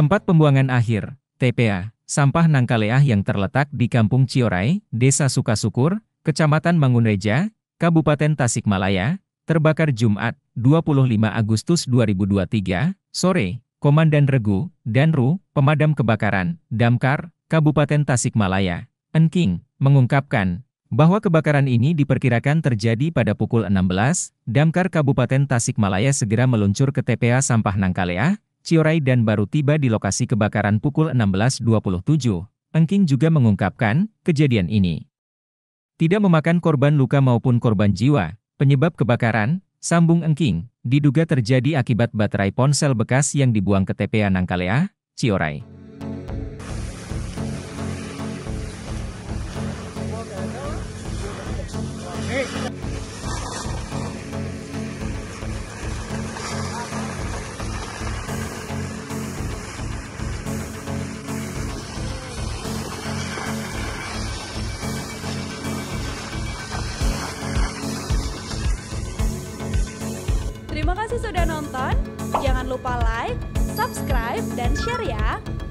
Tempat pembuangan akhir, TPA, sampah Nangkaleah yang terletak di Kampung Ciorai, Desa Sukasukur, Kecamatan Mangunreja, Kabupaten Tasikmalaya, terbakar Jumat, 25 Agustus 2023, sore. Komandan Regu, Danru, Pemadam Kebakaran, Damkar, Kabupaten Tasikmalaya, Enking, mengungkapkan bahwa kebakaran ini diperkirakan terjadi pada pukul 16, Damkar Kabupaten Tasikmalaya segera meluncur ke TPA Sampah Nangkaleah, Ciorai dan baru tiba di lokasi kebakaran pukul 16.27. Enking juga mengungkapkan, kejadian ini tidak memakan korban luka maupun korban jiwa. Penyebab kebakaran, sambung Enking, diduga terjadi akibat baterai ponsel bekas yang dibuang ke TPA Nangkaleah, Ciorai. Terima kasih sudah nonton. Jangan lupa like, subscribe, dan share ya.